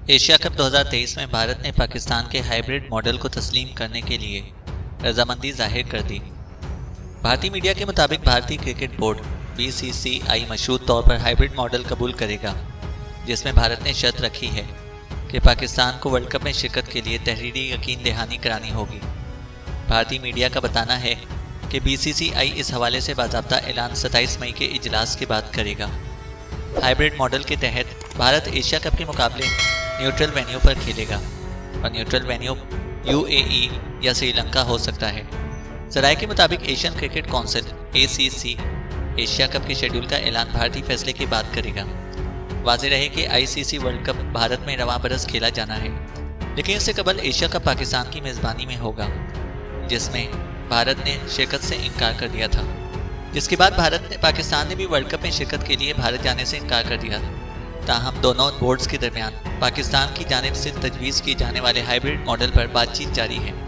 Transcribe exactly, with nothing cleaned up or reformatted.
Asia cup दो हज़ार तेईस में भारत ने पाकिस्तान के हाइब्रिड मॉडल को तस्लीम करने के लिए रजामंदी जाहिर कर दी। भारतीय मीडिया के मुताबिक भारतीय cricket board B C C I मशहूर तौर पर हाइब्रिड मॉडल कबूल करेगा, जिसमें भारत ने शर्त रखी है कि पाकिस्तान को वर्ल्ड कप में शिरकत के लिए तहरीरी यकीन दहानी करानी होगी। भारतीय मीडिया का बताना है कि बी सी सी आई इस हवाले से बाज़ाब्ता ऐलान सत्ताईस मई के इजलास के बाद करेगा। हाइब्रिड मॉडल के तहत भारत एशिया कप के मुकाबले न्यूट्रल वेन्यू पर खेलेगा और neutral venue U A E या श्रीलंका हो सकता है। जराये के मुताबिक Asian cricket council A C C Asia cup के शेड्यूल का ऐलान भारतीय फैसले के बाद करेगा। वाज़ेह रहे कि I C C world cup Bharat में रवां बरस खेला जाना है, लेकिन इससे कबल एशिया कप पाकिस्तान की मेज़बानी में होगा, जिसमें भारत ने शिरकत से इनकार कर दिया था। जिसके बाद भारत ने पाकिस्तान ने भी वर्ल्ड कप में शिरकत के लिए भारत जाने से इनकार कर दिया। ताहम दोनों बोर्ड्स के दरमियान पाकिस्तान की जानिब से तजवीज़ किए जाने वाले हाइब्रिड मॉडल पर बातचीत जारी है।